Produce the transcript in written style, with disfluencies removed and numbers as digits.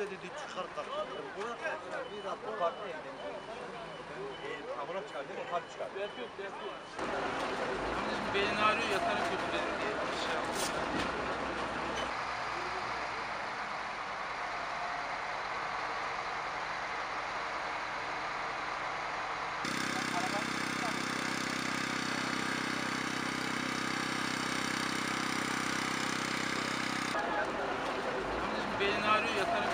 dedi çıkar kalk. Buna bir rapor farklı evden. Amına çıkar değil mi? Kalp çıkar. Dert yok. Amcacığım belini ağrıyor yatarak götürelim diye bir şey yaptım. Amcacığım belini ağrıyor yatarak